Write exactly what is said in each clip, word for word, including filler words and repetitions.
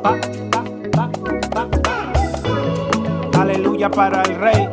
pa, pa, pa, pa, pa. Aleluya para el Rey.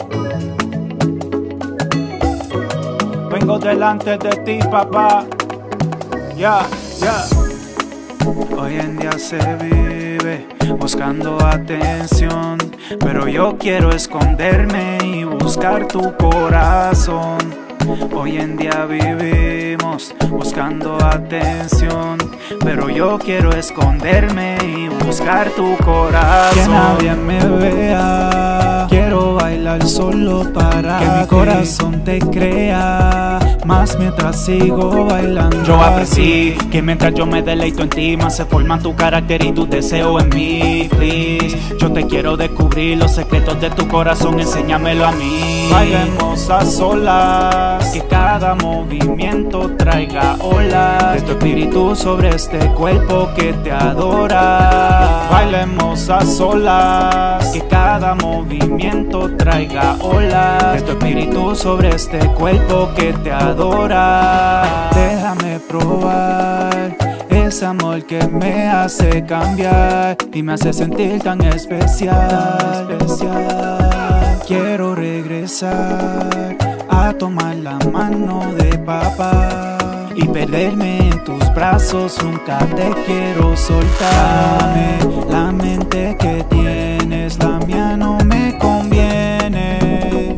Vengo delante de ti, papá. Ya, ya. Hoy en día se vive buscando atención, pero yo quiero esconderme y buscar tu corazón. Hoy en día vivimos buscando atención, pero yo quiero esconderme y buscar tu corazón. Que nadie me vea, quiero bailar solo para que mi corazón te crea, más mientras sigo bailando. Yo aprecié que mientras yo me deleito en ti, más se forman tu carácter y tu deseo en mí. Please, yo te quiero descubrir los secretos de tu corazón, enséñamelo a mí. Bailemos a solas, que cada movimiento traiga olas de tu espíritu sobre este cuerpo que te adora. Bailemos a solas, que cada movimiento traiga olas de tu espíritu sobre este cuerpo que te adora. Déjame probar ese amor que me hace cambiar y me hace sentir tan especial, tan especial. Quiero regresar a tomar la mano de papá y perderme en tus brazos, nunca te quiero soltar. Dame la mente que tienes, la mía no me conviene.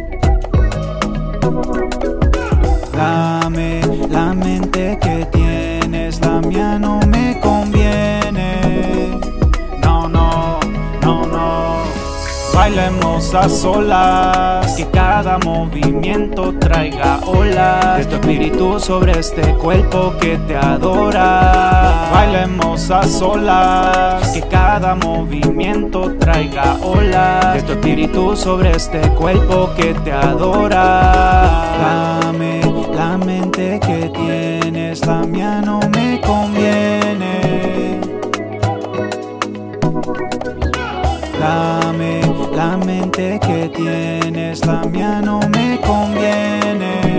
Dame la mente que tienes, la mía no me conviene. No, no, no, no. Bailemos a solas, que cada movimiento traiga olas de tu espíritu sobre este cuerpo que te adora. Bailemos a solas, que cada movimiento traiga olas de tu espíritu sobre este cuerpo que te adora. Dame la mente que tienes, la mía no me conviene. Dame la mente que tienes, la mía no me conviene.